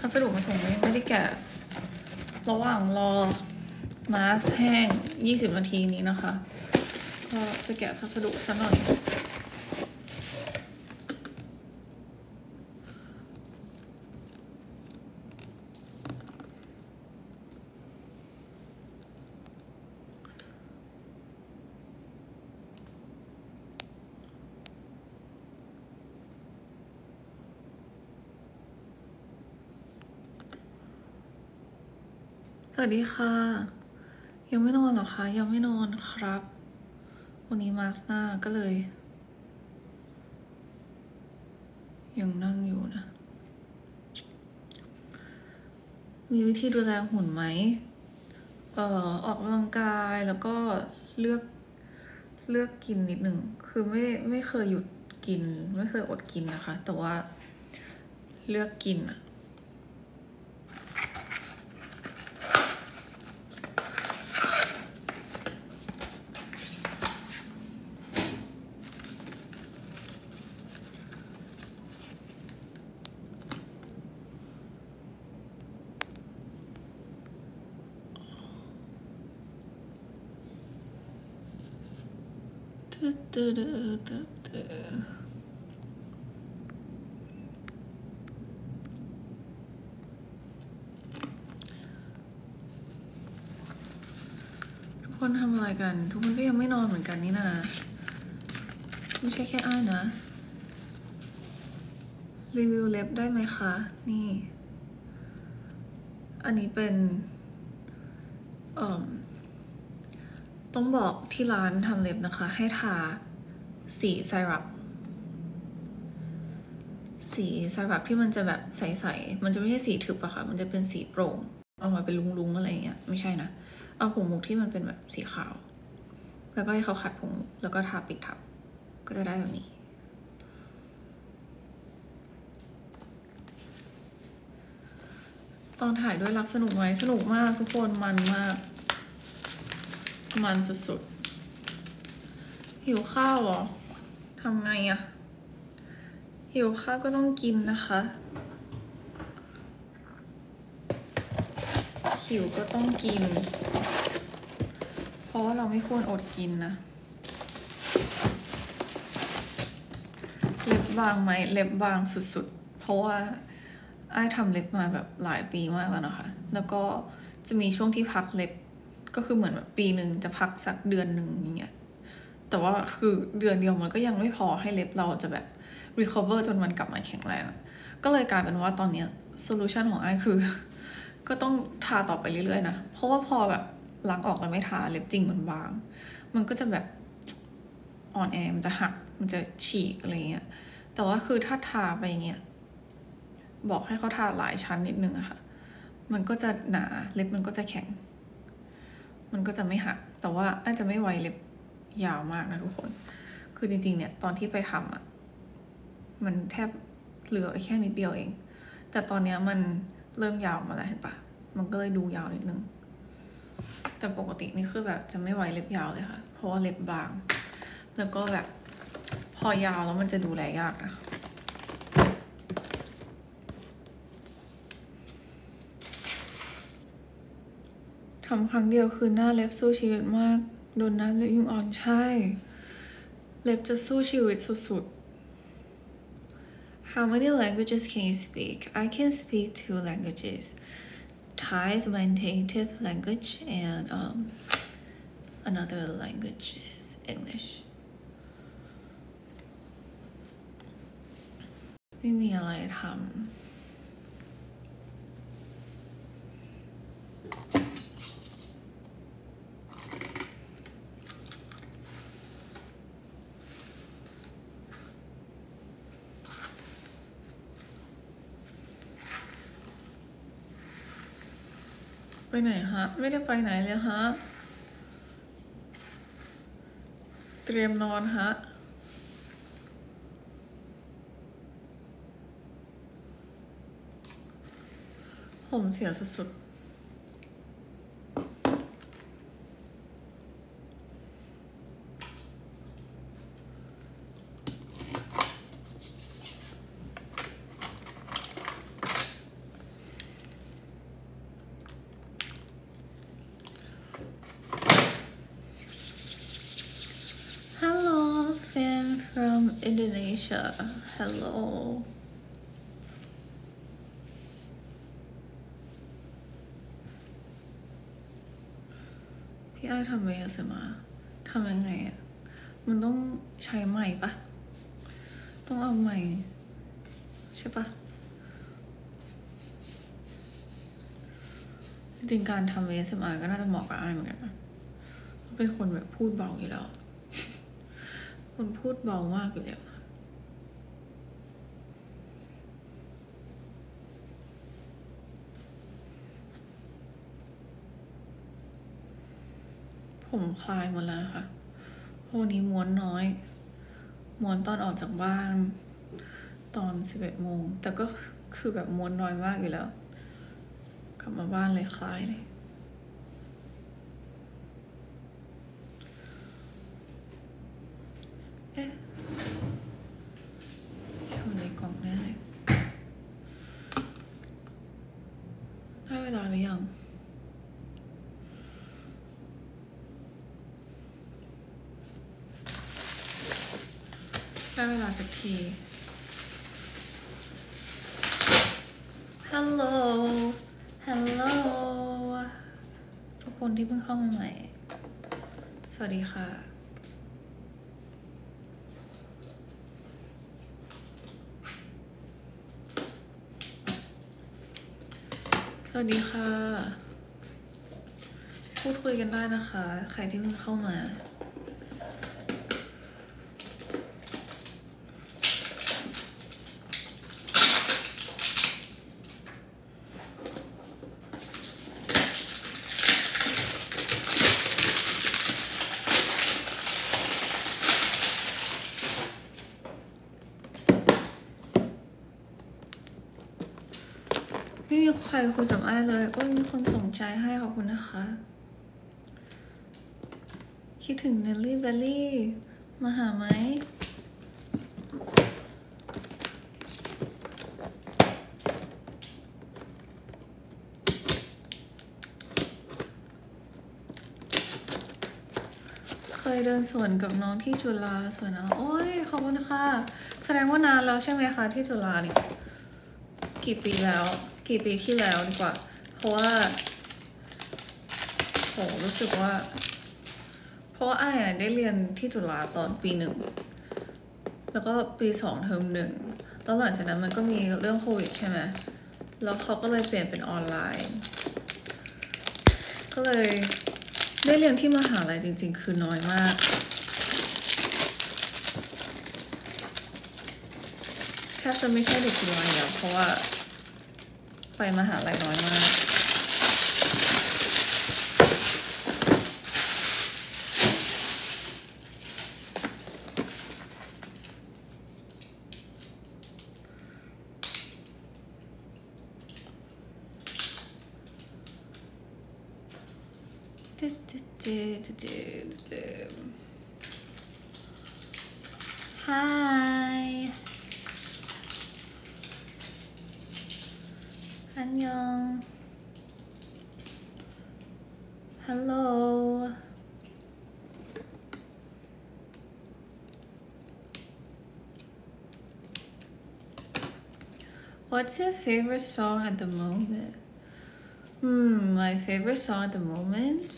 สดุมาส่งไม่ได้แกะระหว่างรอมาสแห้ง20 นาทีนี้นะคะก็จะแกะพัสดุสักหน่อยสวัสดีค่ะยังไม่นอนหรอคะยังไม่นอนครับวันนี้มาร์คหน้าก็เลยยังนั่งอยู่นะมีวิธีดูแลหุ่นไหมออกกำลังกายแล้วก็เลือกกินนิดหนึ่งคือไม่เคยหยุดกินไม่เคยอดกินนะคะแต่ว่าเลือกกินอะทุกคนทำอะไรกันทุกคนก็ยังไม่นอนเหมือนกันนี่นะไม่ใช่แค่อ้ายนะรีวิวเล็บได้ไหมคะนี่อันนี้เป็นต้องบอกที่ร้านทำเล็บนะคะให้ทาสีไซรัปที่มันจะแบบใสๆมันจะไม่ใช่สีทึบอะค่ะมันจะเป็นสีโปร่งเอามาเป็นลุงๆอะไรเงี้ยไม่ใช่นะเอาผงมุกที่มันเป็นแบบสีขาวแล้วก็ให้เขาขัดผงมุกแล้วก็ทาปิดทับก็จะได้แบบนี้ตอนถ่ายด้วยรักสนุกไหมสนุกมากทุกคนมันมากมันสุดๆหิวข้าวเหรอทำไงอะหิวข้าวก็ต้องกินนะคะหิวก็ต้องกินเพราะว่าเราไม่ควรอดกินนะเล็บบางไหมเล็บบางสุดๆเพราะว่าอ้ายทำเล็บมาแบบหลายปีมากแล้วนะคะแล้วก็จะมีช่วงที่พักเล็บก็คือเหมือนแบบปีหนึ่งจะพักสักเดือนหนึ่งอย่างเงี้ยแต่ว่าคือเดือนเดียวมันก็ยังไม่พอให้เล็บเราจะแบบ recover จนมันกลับมาแข็งแรงก็เลยกลายเป็นว่าตอนนี้โซลูชันของอ้ายคือก็ต้องทาต่อไปเรื่อยๆนะเพราะว่าพอแบบล้างออกแล้วไม่ทาเล็บจริงมันบางมันก็จะแบบอ่อนแอมันจะหักมันจะฉีกอะไรเงี้ยแต่ว่าคือถ้าทาไปเงี้ยบอกให้เขาทาหลายชั้นนิดนึงอะค่ะมันก็จะหนาเล็บมันก็จะแข็งมันก็จะไม่หักแต่ว่าอาจจะไม่ไวเล็บยาวมากนะทุกคนคือจริงๆเนี่ยตอนที่ไปทำอะมันแทบเหลือแค่นิดเดียวเองแต่ตอนนี้มันเริ่มยาวมาแล้วเห็นปะมันก็เลยดูยาวนิดนึงแต่ปกตินี่คือแบบจะไม่ไวเล็บยาวเลยค่ะเพราะว่าเล็บบางแล้วก็แบบพอยาวแล้วมันจะดูแลยากนะทำครั้งเดียวคือหน้าเล็บสู้ชีวิตมากโดนน้ำเล็บยิ่งอ่อนใช่เล็บจะสู้ชีวิตสุดๆ How many languages can you speak? I can speak 2 languages. Thai is my native language and another language is English. ไม่มีอะไรทำไปไหนฮะไม่ได้ไปไหนเลยฮะเตรียมนอนฮะผมเสียสุด Indonesia hello พี่อ้ายทำไปอะสิมาทำยังไงอะมันต้องใช้ไมค์ปะต้องเอาไมค์ใช่ปะจริงๆการทำ ASMR ก็น่าจะเหมาะกับอ้ายเหมือนกันนะเป็นคนแบบพูดเบาอยู่แล้วคนพูดเบามากอยู่แล้วผมคลายหมดแล้วค่ะวันนี้ม้วนน้อยม้วนตอนออกจากบ้านตอน11 โมงแต่ก็คือแบบม้วนน้อยมากอยู่แล้วกลับมาบ้านเลยคลายเลยเอ๊ะอยู่ในกล่องแน่เลยได้เวลาหรือยังได้เวลาสักทีฮัลโหลฮัลโหลทุกคนที่เพิ่งเข้ามาใหม่สวัสดีค่ะสวัสดีค่ะพูดคุยกันได้นะคะใครที่เพิ่งเข้ามาไม่มีใครคุยกับอ้ายเลยก็มีคนสนใจให้ขอบคุณนะคะคิดถึงเนลลี่เบลลี่มาหาไหมเคยเดินสวนกับน้องที่จุฬาสวนโอ้ยขอบคุณค่ะแสดงว่านานแล้วใช่ไหมคะที่จุฬาเนี่ยกี่ปีแล้วกี่ปีที่แล้วดีกว่าเพราะว่าโหรู้สึกว่าเพราะว่าอ้ายได้เรียนที่จุฬาตอนปี 1แล้วก็ปี 2เทอม 1แล้วหลังจากนั้นมันก็มีเรื่องโควิดใช่ไหมแล้วเขาก็เลยเปลี่ยนเป็นออนไลน์ก็เลยได้เรียนที่มหาลัยจริงๆคือน้อยมากแทบจะไม่ใช่เด็กจุฬาแล้วเพราะว่าไปมหาลัยน้อยมากHi อันยอง Hello What's your favorite song at the moment? My favorite song at the moment?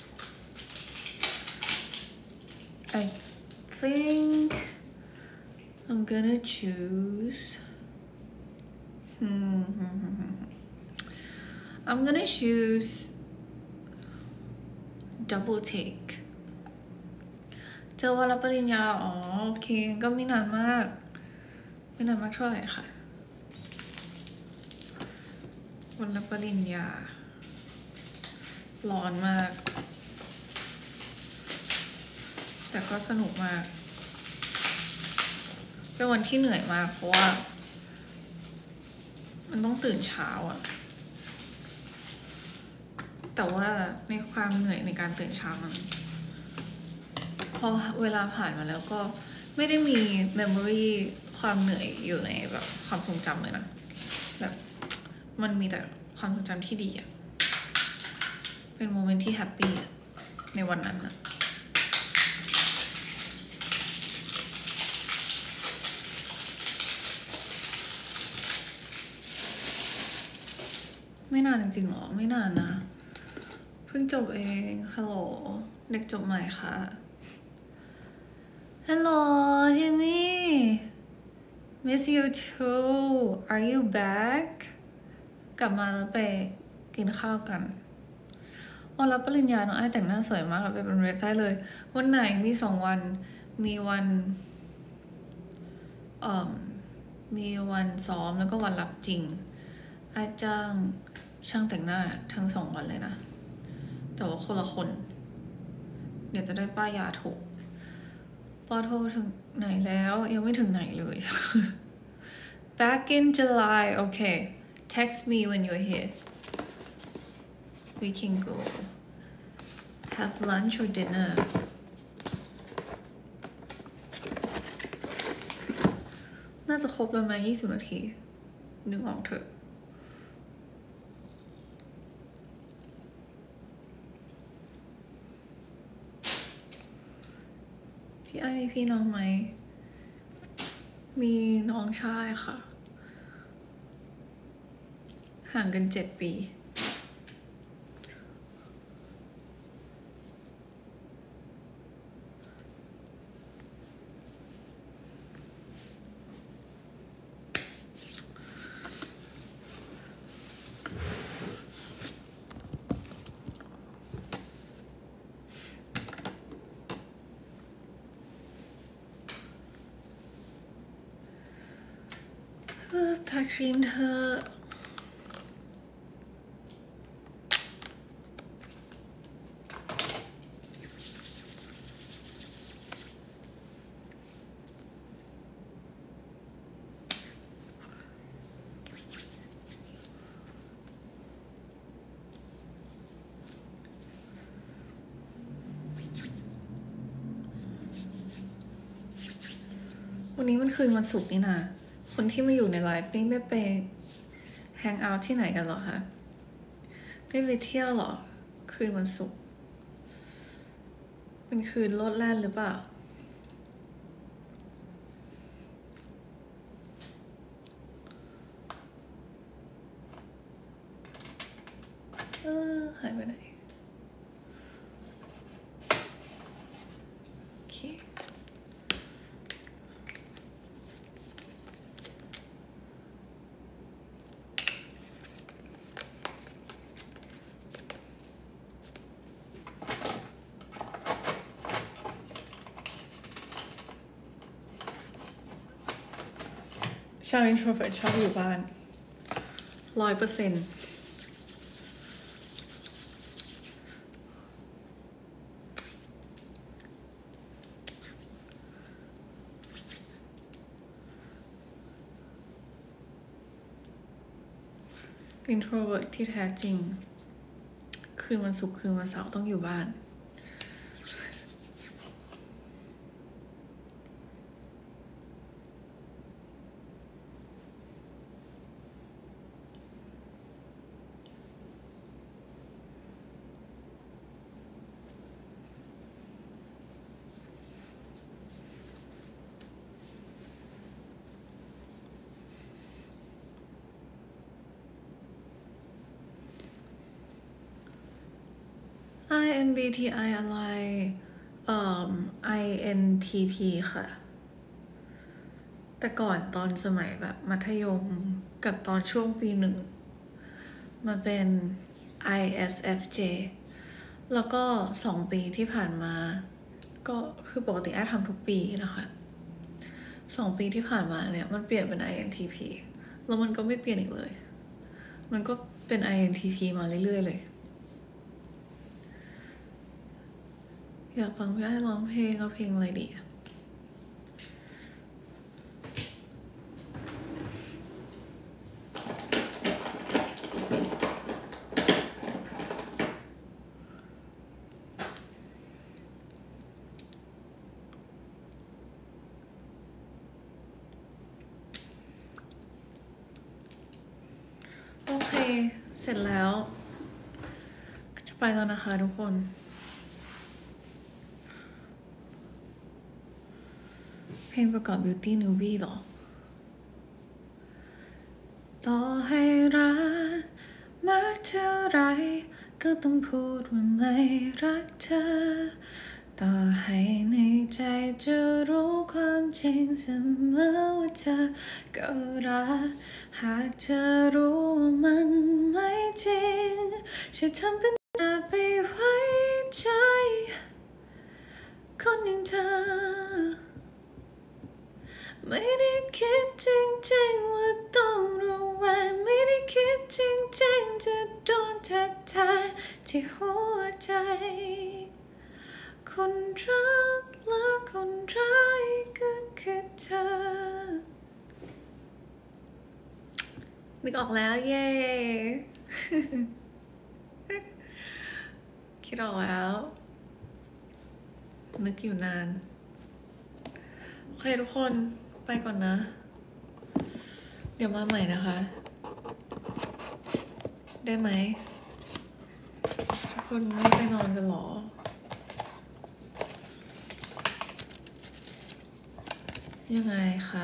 I think I'm gonna choose. I'm gonna choose Double Take. เจอวันรับปริญญาอ๋อโอเคก็ไม่นานมากไม่นานมากเท่าไหร่ค่ะวันรับปริญญาร้อนมากแต่ก็สนุกมากเป็นวันที่เหนื่อยมากเพราะว่ามันต้องตื่นเช้าอะแต่ว่าในความเหนื่อยในการตื่นเช้ามันพอเวลาผ่านมาแล้วก็ไม่ได้มีเมมโมรีความเหนื่อยอยู่ในแบบความทรงจำเลยนะแบบมันมีแต่ความทรงจำที่ดีอะเป็นโมเมนต์ที่แฮปปี้ในวันนั้นอะไม่นานจริงๆหรอไม่นานนะเพิ่งจบเองฮัลโหลเด็กจบใหม่ค่ะฮัลโหลทิมมี่ miss you too are you back กลับมาแล้วไปกินข้าวกันวันรับปริญญาน้องไอ้แต่งหน้าสวยมากไปเป็นเรทได้เลยวันไหนมี2 วันมีวันมีวันซ้อมแล้วก็วันรับจริงไอ้จ้างช่างแต่งหน้าทั้ง2 วันเลยนะแต่ว่าคนละคนเดี๋ยวจะได้ป้ายยาถูกปอโทรถึงไหนแล้วยังไม่ถึงไหนเลย back in July okay text me when you're here we can go have lunch or dinner น่าจะครบแล้วไหม20 นาทีนึกออกเถอะพี่ไอมีพี่น้องไหมมีน้องชายค่ะห่างกัน7 ปีทาครีมเธอวันนี้มันคืนวันศุกร์นี่นะคนที่มาอยู่ในไลฟ์นี่ไม่ไปแฮงเอาท์ที่ไหนกันหรอคะไม่ไปเที่ยวหรอคืนวันศุกร์เป็นคืนโลดแล่นหรือเปล่าหายไปไหนโอเคชาว introvert ชอบอยู่บ้าน100% introvert ที่แท้จริงคืนวันศุกร์คืนวันเสาร์ต้องอยู่บ้านIMBTI อะไรINTP ค่ะแต่ก่อนตอนสมัยแบบมัธยมกับตอนช่วงปี 1มันเป็น ISFJ แล้วก็2 ปีที่ผ่านมาก็คือปกติทำทุกปีนะคะ2 ปีที่ผ่านมาเนี่ยมันเปลี่ยนเป็น INTP แล้วมันก็ไม่เปลี่ยนอีกเลยมันก็เป็น INTP มาเรื่อยๆเลยอยากฟังพี่ไอ้ร้องเพลงเอาเพลงอะไรดีโอเคเสร็จแล้วจะไปแล้วนะคะทุกคนเพลงประกอบ Beauty Newbie หรอต่อให้รักมากเท่าไรก็ต้องพูดว่าไม่รักเธอต่อให้ในใจจะรู้ความจริงเสมอว่าเธอก็รักหากเธอรู้ว่ามันไม่จริงช่วยทำเป็นจะไปไว้ใจคนอย่างเธอไม่ได้คิดจริงๆว่าต้องระแวงไม่ได้คิดจริงๆจะโดนเธอแทงที่หัวใจคนรักและคนร้ายก็คือเธอนึกออกแล้วเย้ คิดออกแล้วนึกอยู่นานโอเคทุกคนไปก่อนนะ เดี๋ยวมาใหม่นะคะ ได้ไหมทุกคนไม่ไปนอนกันหรอยังไงคะ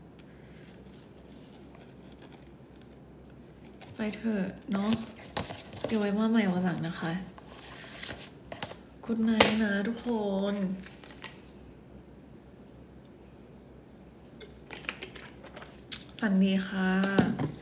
ไปเถอะเนาะเดี๋ยวไว้มาใหม่วันหลังนะคะคุณนายนะทุกคนฝันดีค่ะ